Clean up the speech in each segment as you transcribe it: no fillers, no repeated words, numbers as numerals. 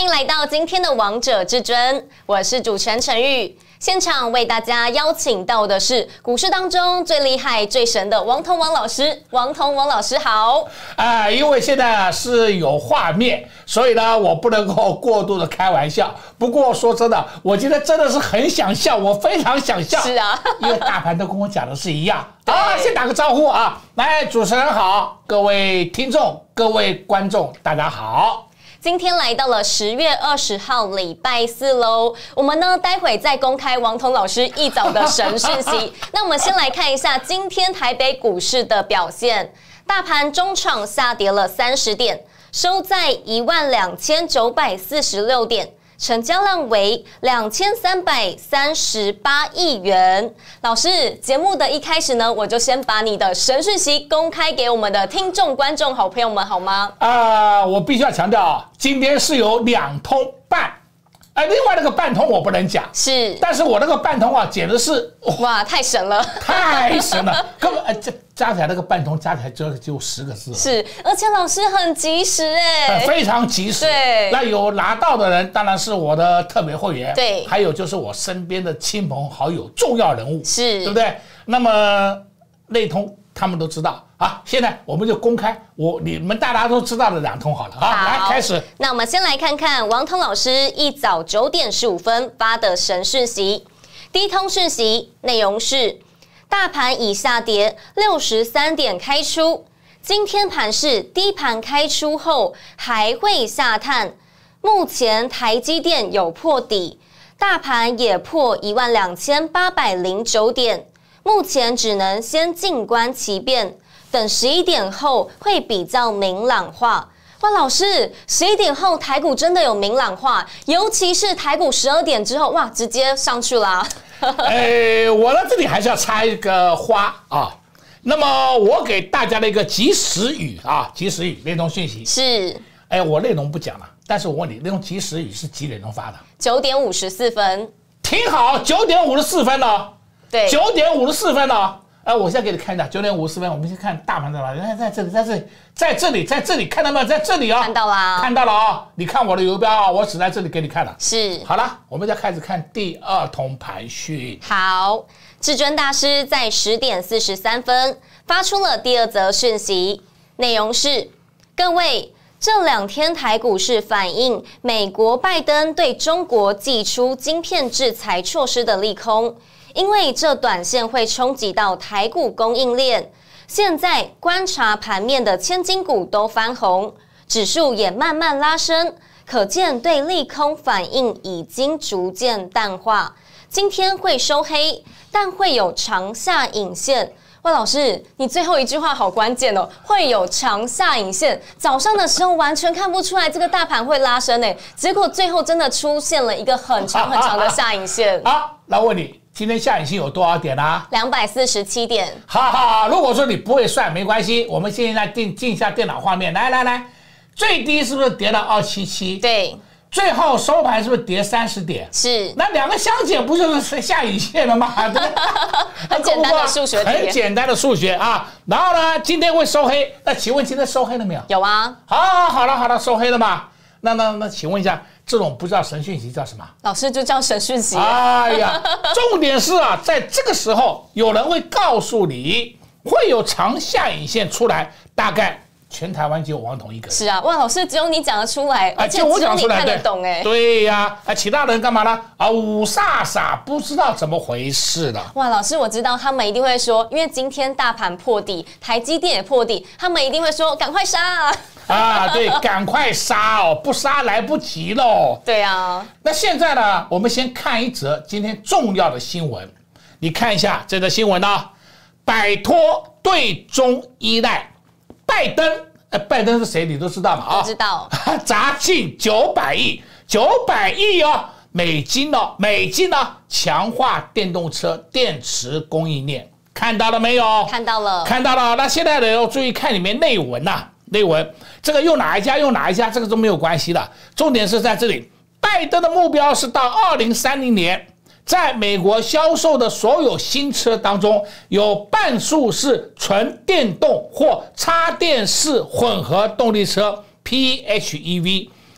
迎来到今天的王者至尊，我是主持人陈玉。现场为大家邀请到的是股市当中最厉害、最神的王彤王老师。王彤王老师好。 因为现在是有画面，所以呢，我不能够过度的开玩笑。不过说真的，我今天真的是很想笑，我非常想笑。 是啊， 因为大盘都跟我讲的是一样。先打个招呼啊！来，主持人好，各位听众、各位观众，大家好。 今天来到了10月20号礼拜四喽，我们呢待会再公开王彤老师一早的神讯息。那我们先来看一下今天台北股市的表现，大盘中场下跌了30点，收在12946点。成交量为2338亿元。老师，节目的一开始呢，我就先把你的神讯息公开给我们的听众、观众、好朋友们，好吗？ 我必须要强调，今天是有2通半。另外那个半通我不能讲， 是， 但是我那个半通啊，简直是哇，太神了， 太神了，根本这加起来那个半通加起来就10个字了， 是，而且老师很及时非常及时。 对， 那有拿到的人当然是我的特别会员， 对， 还有就是我身边的亲朋好友、重要人物， 是， 对不对？那么内通他们都知道。现在我们就公开你们大家都知道的2通好了啊，来开始。 那我们先来看看王彤老师一早9点15分发的神讯息。第一通讯息内容是：大盘已下跌63点开出，今天盘势低盘开出后还会下探，目前台积电有破底，大盘也破12809点，目前只能先静观其变。等11点后会比较明朗化。哇，老师，11点后台股真的有明朗化，尤其是台股12点之后，哇，直接上去了。 我呢这里还是要插一个花啊。那么我给大家的一个及时雨及时雨内容讯息是。 我内容不讲了，但是我问你，那种及时雨是几点钟发的 ？9点54分。听好，9点54分了。 对 ，9点54分了。我现在给你看一下9点50分，我们先看大盘在哪里？在这里，看到没有？在这里啊， 看到啦， 看到了啊！你看我的游标啊，我只在这里给你看了。 是， 好了，我们再开始看第2通盘讯。 好，至尊大师在10点43分发出了第2则讯息，内容是：各位，这2天台股市反映美国拜登对中国祭出晶片制裁措施的利空。因为这短线会冲击到台股供应链，现在观察盘面的千金股都翻红，指数也慢慢拉升，可见对利空反应已经逐渐淡化。今天会收黑，但会有长下影线。哇，老师，你最后一句话好关键哦，会有长下影线。早上的时候完全看不出来这个大盘会拉升结果最后真的出现了一个很长很长的下影线。 好，来问你。今天下影线有多少点啊 ？247点。 好，如果说你不会算没关系，我们现在进一下电脑画面，来，最低是不是跌到277？ 对。 最后收盘是不是跌30点？ 是。 那2个相减不就是下影线了吗？ 很简单的数学题。 很简单的数学啊。然后呢，今天会收黑，那请问今天收黑了没有？ 有啊。 好了，收黑了嘛？那请问一下。这种不知道神讯息叫什么？ 老师就叫神讯息。 重点是在这个时候，有人会告诉你会有长下影线出来，大概全台湾只有王彤一个人。 是啊，哇，老师只有你讲得出来，而且只有你看得懂对呀，其他人干嘛呢？五煞煞不知道怎么回事了。 哇，老师我知道他们一定会说，因为今天大盘破底，台积电也破底，他们一定会说赶快杀对，赶快杀不杀来不及喽。 对啊， 那现在呢，我们先看一则今天重要的新闻。你看一下这则新闻摆脱对中依赖，拜登是谁？你都知道嘛？ 知道。 砸进900亿美金强化电动车电池供应链，看到了没有？ 看到了。 那现在呢，要注意看里面内文这个用哪一家，这个都没有关系的。重点是在这里，拜登的目标是到2030年，在美国销售的所有新车当中，有半数是纯电动或插电式混合动力车 PHEV，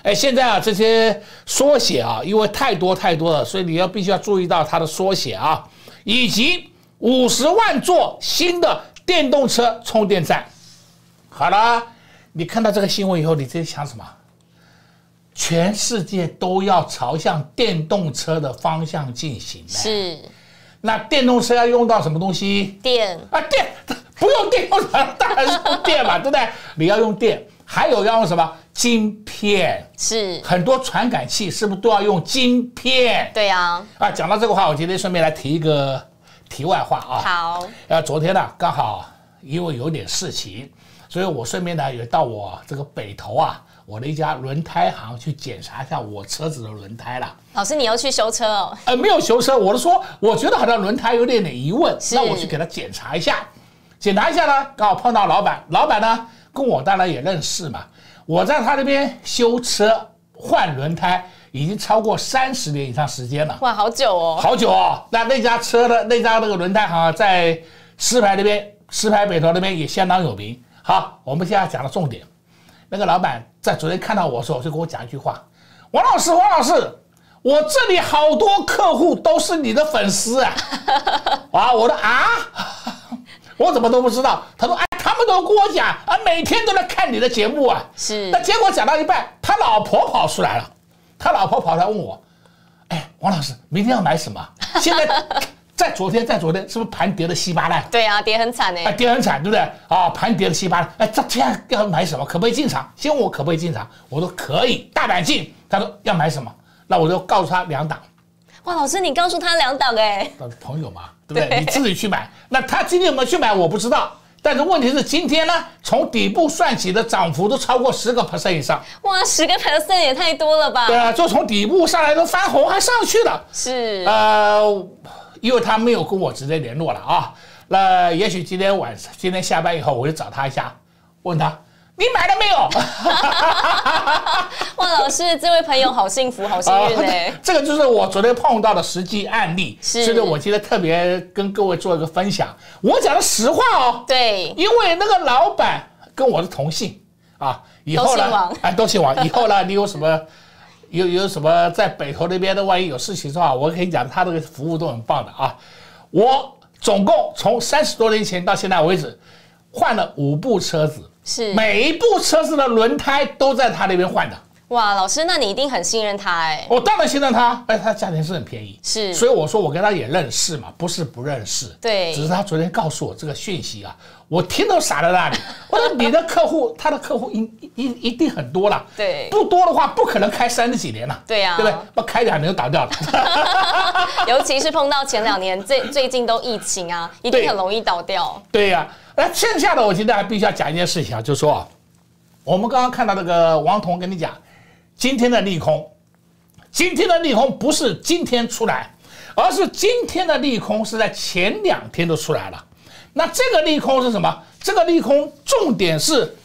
现在啊这些缩写啊，因为太多了，所以你必须要注意到它的缩写啊，以及50万座新的电动车充电站。好了，你看到这个新闻以后，你在想什么？全世界都要朝向电动车的方向进行。 是。 那电动车要用到什么东西？ 电啊，电不用电动车当然是用电嘛，对不对？你要用电，还有要用什么？晶片。 是。很多传感器是不是都要用晶片？ 对啊。 啊，讲到这个话，我今天顺便来提一个题外话啊。 好。 昨天呢，刚好因为有点事情，所以我顺便呢也到我这个北投啊。我的一家轮胎行去检查一下我车子的轮胎了。 老师，你要去修车哦？ 没有修车，我是说，我觉得好像轮胎有点疑问，那我去给他检查一下。检查一下呢，刚好碰到老板，老板呢跟我当然也认识嘛。我在他那边修车换轮胎已经超过30年以上时间了。 哇，好久哦！ 好久哦。那家车的那家轮胎行在石牌那边，石牌北投那边也相当有名。好，我们现在讲的重点。那个老板在昨天看到我的时候，就跟我讲一句话：“王老师，我这里好多客户都是你的粉丝啊！”啊，我的啊，我怎么都不知道？他说：“哎，他们都跟我讲啊，每天都在看你的节目啊。” 是。 那结果讲到一半，他老婆跑出来了，他老婆跑来问我：“哎，王老师，明天要买什么？”现在。在昨天，是不是盘跌的稀巴烂？ 对啊，跌很惨哎， 跌很惨，对不对？啊，盘跌的稀巴烂。哎，这样要买什么？可不可以进场？先问我可不可以进场，我说可以，大胆进。他说要买什么？那我就告诉他2档。 哇，老师，你告诉他2档哎？ 朋友嘛，对不对？你自己去买。那他今天有没有去买？我不知道。但是问题是，今天呢，从底部算起的涨幅都超过10% 以上。 哇，10% 也太多了吧？ 对啊，就从底部上来都翻红，还上去了。 是。 因为他没有跟我直接联络了啊，那也许今天下班以后我就找他一下，问他你买了没有？ 哇，老师，这位朋友好幸福，好幸运哎！ 这个就是我昨天碰到的实际案例，所以我今天特别跟各位做一个分享。我讲的实话哦， 对， 因为那个老板跟我是同姓啊，以后呢，都姓王，以后呢，你有什么？有什么在北投那边的，万一有事情的话，我可以讲他这个服务都很棒的啊。我总共从30多年前到现在为止，换了5部车子， 是每一部车子的轮胎都在他那边换的。 哇，老师，那你一定很信任他哎。 我当然信任他，他价钱是很便宜， 是， 所以我说我跟他也认识嘛，不是不认识， 对， 只是他昨天告诉我这个讯息啊，我听都傻在那里。我说你的客户，他的客户一定很多了， 对， 不多的话不可能开30几年了， 对呀， 对不对？不开2年就倒掉了。 尤其是碰到前2年最近都疫情啊，一定很容易倒掉。 对呀，那剩下的我今天还必须要讲一件事情啊，就是说我们刚刚看到那个王彤跟你讲。今天的利空不是今天出来，而是今天的利空是在前2天都出来了。那这个利空是什么？这个利空重点是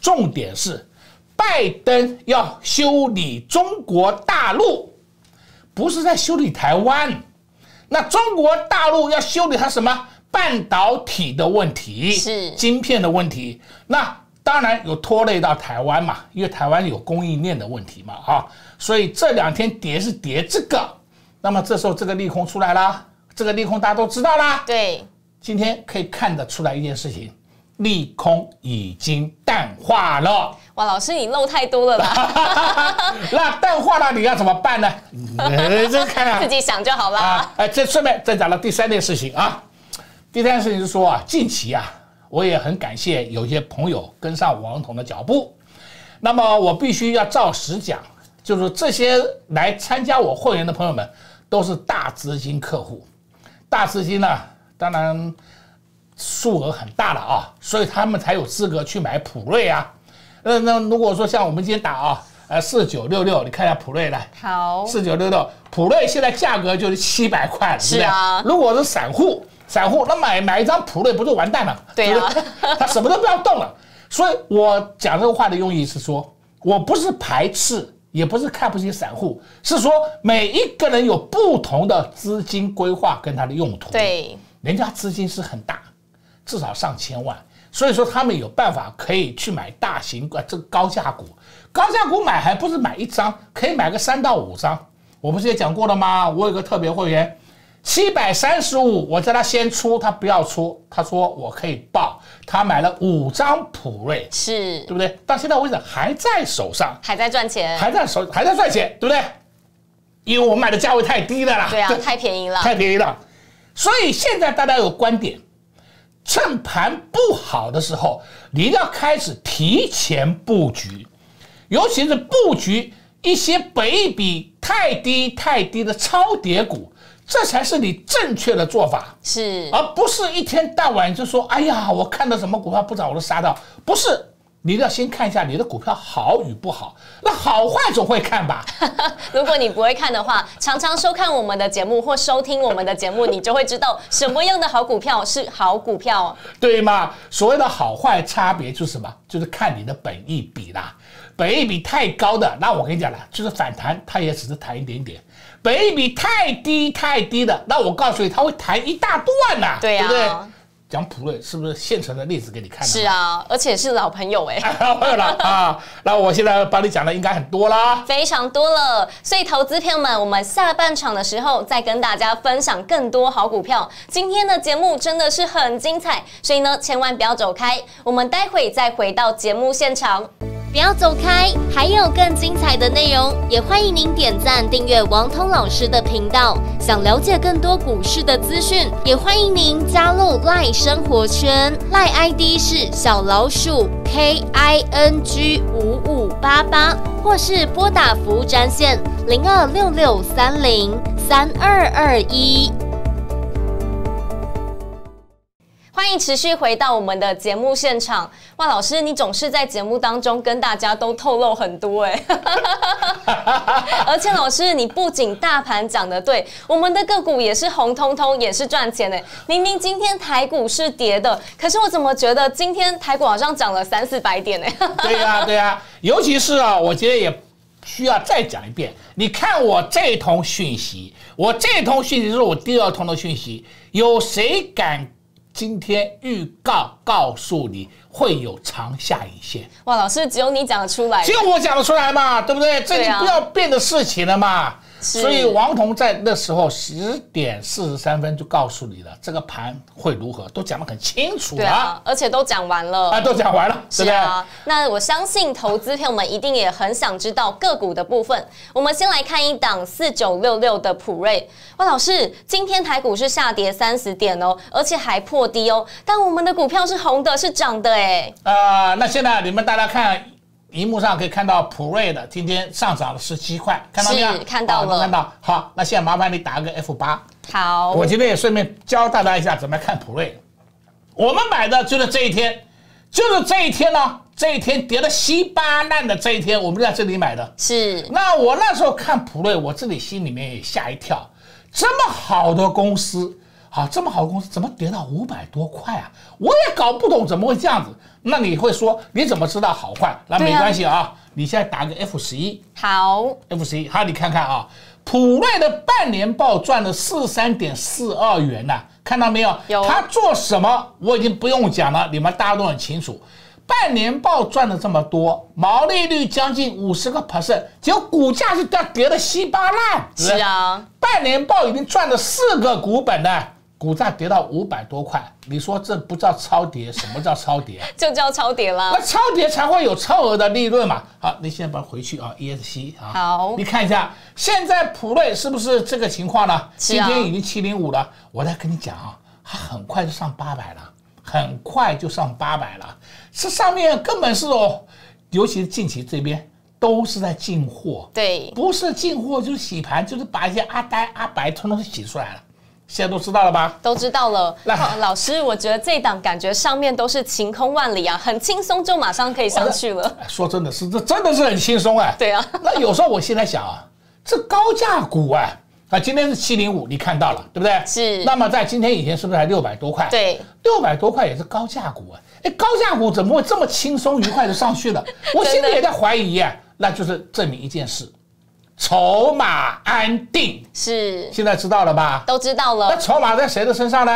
拜登要修理中国大陆，不是在修理台湾。那中国大陆要修理它什么？半导体的问题， 是晶片的问题。那当然有拖累到台湾嘛，因为台湾有供应链的问题嘛，所以这2天跌是跌这个，那么这时候这个利空出来啦，这个利空大家都知道啦， 对， 今天可以看得出来一件事情，利空已经淡化了。 哇，老师你漏太多了啦。 那淡化了你要怎么办呢？这看啊， 自己想就好啦。 这顺便再讲了第3件事情啊，第3件事情是说啊，近期啊。我也很感谢有些朋友跟上王彤的脚步，那么我必须要照实讲，就是这些来参加我会员的朋友们都是大资金客户，大资金呢，当然数额很大了啊，所以他们才有资格去买普瑞啊。那如果说像我们今天打啊，4966，你看一下普瑞来， 好 ，4966，普瑞现在价格就是700块了， 是啊， 如果是散户那买一张普瑞不就完蛋了？ 对啊， 他什么都不要动了。所以我讲这个话的用意是说，我不是排斥，也不是看不起散户，是说每一个人有不同的资金规划跟他的用途。 对， 人家资金是很大，至少上千万， 所以说他们有办法可以去买大型这个高价股。高价股买还不是买1张，可以买个3到5张。我不是也讲过了吗？我有个特别会员，735，我叫他先出，他不要出，他说我可以报，他买了5张普瑞， 是， 对不对？到现在为止还在手上， 还在赚钱， 还在赚钱，对不对？因为我买的价位太低了啦， 对啊，太便宜了， 太便宜了。所以现在大家有观点，趁盘不好的时候，你一定要开始提前布局，尤其是布局一些本益比太低的超跌股，这才是你正确的做法， 是， 而不是一天到晚就说，哎呀，我看到什么股票不涨我都杀掉，不是。你要先看一下你的股票好与不好，那好坏总会看吧。 如果你不会看的话，常常收看我们的节目或收听我们的节目，你就会知道什么样的好股票是好股票， 对吗？所谓的好坏差别就是什么？就是看你的本益比啦。本益比太高的，那我跟你讲了，就是反弹，它也只是弹一点点；本益比太低的，那我告诉你，它会弹一大段呐， 对啊， 对不对？讲普瑞是不是现成的例子给你看的？ 是啊，而且是老朋友哎， 老朋友了啊！那我现在帮你讲的应该很多啦， 非常多了。所以投资朋友们，我们下半场的时候再跟大家分享更多好股票。今天的节目真的是很精彩，所以呢，千万不要走开。我们待会再回到节目现场。不要走开，还有更精彩的内容，也欢迎您点赞订阅王通老师的频道。想了解更多股市的资讯，也欢迎您加入 LINE 生活圈，LINE ID 是小老鼠 KING5588，或是拨打服务专线0266303221。欢迎持续回到我们的节目现场。哇，老师，你总是在节目当中跟大家都透露很多哎，而且老师，你不仅大盘讲得对，我们的个股也是红彤彤，也是赚钱的。明明今天台股是跌的，可是我怎么觉得今天台股好像涨了300-400点呢？ 对呀，尤其是啊，我觉得也需要再讲一遍。你看我这一通讯息，就是我第2通的讯息，有谁敢今天预告诉你会有长下影线？ 哇，老师，只有你讲得出来， 只有我讲得出来嘛，对不对？这你不要变的事情了嘛。所以王彤在那时候10点43分就告诉你了，这个盘会如何，都讲得很清楚了。对啊，而且都讲完了。 都讲完了，对不对？ 是啊。那我相信投资朋友们一定也很想知道个股的部分。我们先来看一档4966的普瑞。哇，老师，今天台股是下跌30点哦，而且还破低哦，但我们的股票是红的，是涨的哎。 那现在你们大家看。荧幕上可以看到普瑞的今天上涨了17块，看到没有？ 看到了， 看到。好，那现在麻烦你打个 F8。 好， 我今天也顺便教大家一下怎么看普瑞。我们买的就是这一天呢，这一天跌得稀巴烂的这一天，我们在这里买的。 是。 那我那时候看普瑞，我自己心里面也吓一跳，这么好的公司。好，这么好的公司怎么跌到500多块啊？我也搞不懂怎么会这样子。那你会说你怎么知道好坏？那没关系啊，你现在打个 F11。 好 ，F11，好，你看看啊，普瑞的半年报赚了43.42元呐，看到没有？ 有。 他做什么我已经不用讲了，你们大家都很清楚。半年报赚了这么多，毛利率将近50%，结果股价是跌得稀巴烂。 是啊， 半年报已经赚了4个股本了。股价跌到500多块，你说这不叫超跌？什么叫超跌？ 就叫超跌啦。 那超跌才会有超额的利润嘛。好，你现在把它回去啊 ，ESC 啊。 好， 你看一下，现在普瑞是不是这个情况呢？ 是啊， 今天已经705了。我再跟你讲啊，它很快就上800了，很快就上800了。这上面根本是尤其是近期这边都是在进货。 对， 不是进货就是洗盘，就是把一些阿呆阿白通通洗出来了。现在都知道了吧？ 都知道了。老师，我觉得这一档感觉上面都是晴空万里啊，很轻松就马上可以上去了。 说真的是，这真的是很轻松哎。 对啊。 那有时候我现在想啊，这高价股今天是705，你看到了对不对？ 是。 那么在今天以前是不是还600多块？ 对 ，600多块也是高价股啊。高价股怎么会这么轻松愉快的上去了？我心里也在怀疑啊。那就是证明一件事。筹码安定是， 现在知道了吧？ 都知道了。 那筹码在谁的身上呢？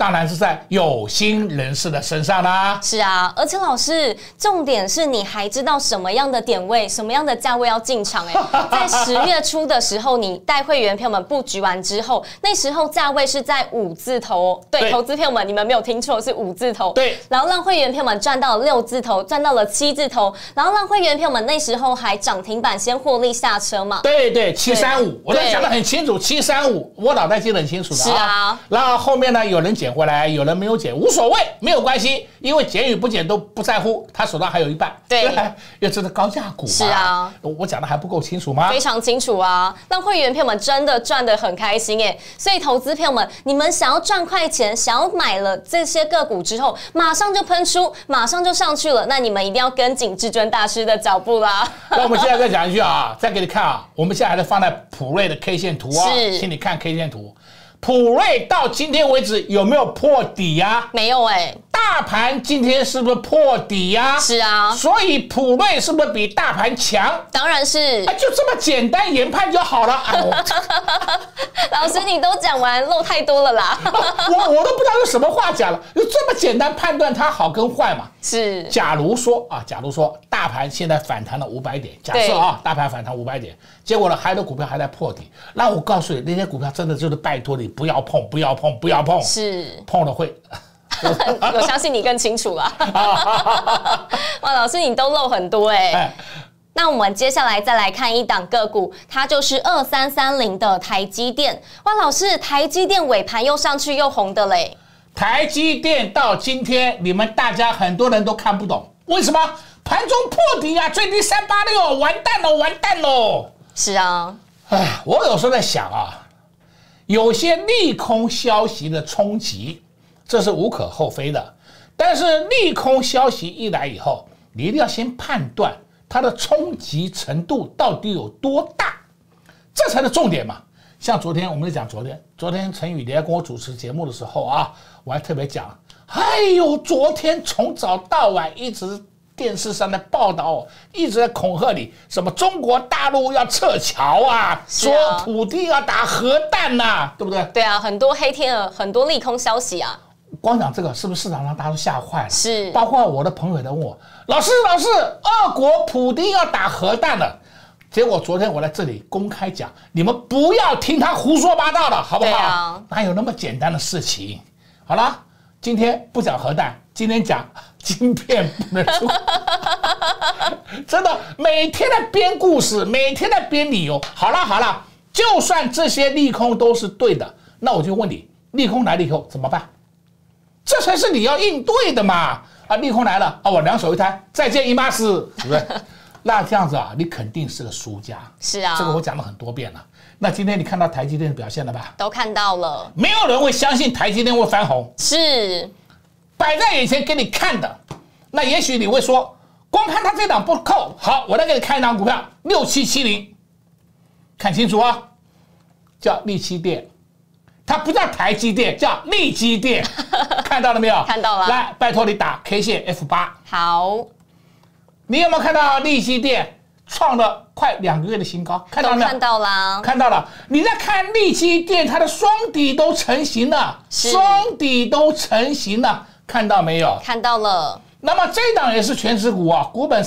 当然是在有心人士的身上啦。 是啊，而且老师，重点是你还知道什么样的点位、什么样的价位要进场在10月初的时候，你带会员朋友们布局完之后，那时候价位是在5字头，对，投资朋友们，你们没有听错，是5字头， 对， 然后让会员朋友们赚到了6字头，赚到了7字头，然后让会员朋友们那时候还涨停板先获利下车嘛， 对，735，我都讲得很清楚，735，我脑袋记得很清楚的啊。 是啊， 然后后面呢，有人捡回来，有人没有捡，无所谓，没有关系，因为捡与不捡都不在乎，他手上还有一半， 对， 因为这是高价股嘛。 是啊， 我讲的还不够清楚吗？ 非常清楚啊，让会员朋友们真的赚得很开心所以投资朋友们，你们想要赚快钱，想要买了这些个股之后，马上就喷出，马上就上去了，那你们一定要跟紧至尊大师的脚步啦。 那我们现在再讲一句啊，再给你看啊，我们现在还是放在普瑞的 K 线图啊， 是， 请你看 K 线图，普瑞到今天为止有没有破底呀？ 没有大盘今天是不是破底呀？ 是啊， 所以普瑞是不是比大盘强？ 当然是， 就这么简单研判就好了。 老师你都讲完，漏太多了啦。 我都不知道有什么话讲了，就这么简单判断它好跟坏嘛？ 是。 假如说大盘现在反弹了500点，假设啊，大盘反弹500点，结果呢，还有的股票还在破底，那我告诉你，那些股票真的就是拜托你不要碰，不要碰，不要碰， 是碰了会。 我相信你更清楚啦。哇，老师你都漏很多那我们接下来再来看一档个股，它就是2330的台积电。哇，老师，台积电尾盘又上去又红的嘞。 台积电到今天，你们大家很多人都看不懂，为什么盘中破底啊？最低386，完蛋了，完蛋了。 是啊， 我有时候在想啊，有些利空消息的冲击，这是无可厚非的。但是利空消息一来以后，你一定要先判断它的冲击程度到底有多大，这才是重点嘛。像昨天我们讲昨天陈宇莲跟我主持节目的时候啊，我还特别讲，哎呦，昨天从早到晚一直电视上的报道，一直在恐吓你，什么中国大陆要撤侨啊，说普丁要打核弹呐，对不对？ 对啊，很多黑天鹅，很多利空消息啊。 光讲这个，是不是市场上大家都吓坏了？ 是， 包括我的朋友也在问我，老师，俄国普丁要打核弹了。结果昨天我在这里公开讲，你们不要听他胡说八道的，好不好？ 对啊， 哪有那么简单的事情？好了，今天不讲核弹，今天讲晶片不能出。真的，每天在编故事，每天在编理由。好了，就算这些利空都是对的，那我就问你，利空来了以后怎么办？这才是你要应对的嘛！利空来了我两手一摊，再见姨妈斯，对不对？那这样子你肯定是个输家。 是啊， 这个我讲了很多遍了。那今天你看到台积电的表现了吧？ 都看到了。 没有人会相信台积电会翻红， 是摆在眼前给你看的。那也许你会说，光看它这档不够好，我再给你看一档股票6770，看清楚叫力积电。它不叫台积电，叫力积电，看到了没有？ 看到了。 来，拜托你打 K 线 F8。 好， 你有没有看到力积电创了快2个月的新高？看到了没有？ 看到啦， 看到了。你在看力积电，它的双底都成型了，双底都成型了，看到没有？ 看到了。 那么这档也是全指股股本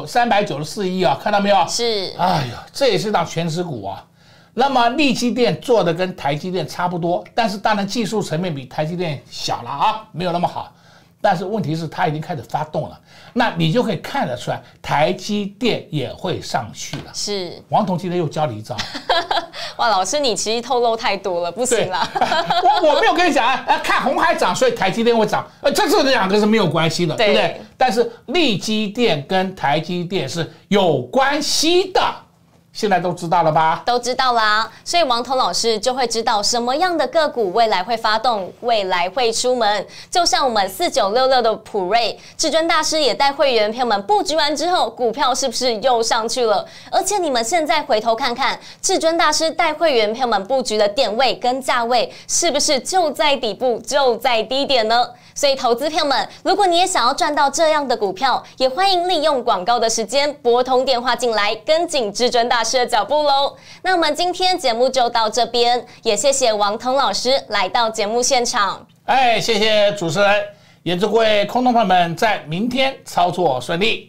394亿看到没有？ 是。 哎呀，这也是档全指股那么力积电做的跟台积电差不多，但是当然技术层面比台积电小了没有那么好。但是问题是它已经开始发动了，那你就可以看得出来，台积电也会上去了。 是。 王彤今天又教你一招。 哇，老师你其实透露太多了，不行啦。 我没有跟你讲看红海涨，所以台积电会涨，这两个是没有关系的，对不对？但是力积电跟台积电是有关系的。现在都知道了吧？ 都知道啦，所以王彤老师就会知道什么样的个股未来会发动，未来会出门。就像我们4966的普瑞，至尊大师也带会员朋友们布局完之后，股票是不是又上去了？而且你们现在回头看看，至尊大师带会员朋友们布局的点位跟价位，是不是就在底部，就在低点呢？ 所以投资朋友们，如果你也想要赚到这样的股票，也欢迎利用广告的时间拨通电话进来，跟紧至尊大师的脚步喽。那我们今天节目就到这边，也谢谢王彤老师来到节目现场。 谢谢主持人，也祝各位空头朋友们在明天操作顺利。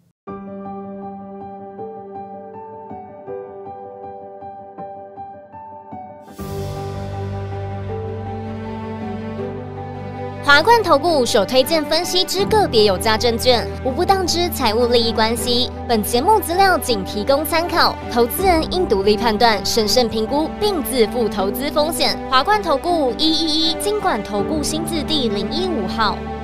华冠投顾所推荐分析之个别有价证券，无不当之财务利益关系。本节目资料仅提供参考，投资人应独立判断、审慎评估，并自负投资风险。华冠投顾111金管投顾新字第015号。